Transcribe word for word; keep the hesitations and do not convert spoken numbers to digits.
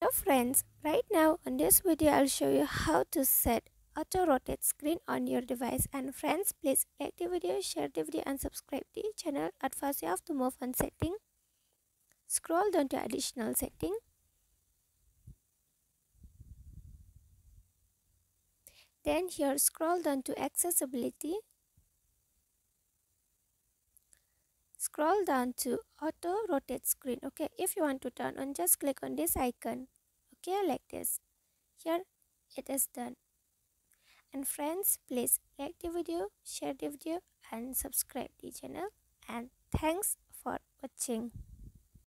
Hello friends, right now in this video I'll show you how to set auto rotate screen on your device. And friends, please like the video, share the video and subscribe the channel. At first you have to move on setting, scroll down to additional setting, then here scroll down to accessibility, scroll down to auto rotate screen. Okay, if you want to turn on, just click on this icon. Okay, like this. Here it is done. And friends, please like the video, share the video and subscribe the channel, and thanks for watching.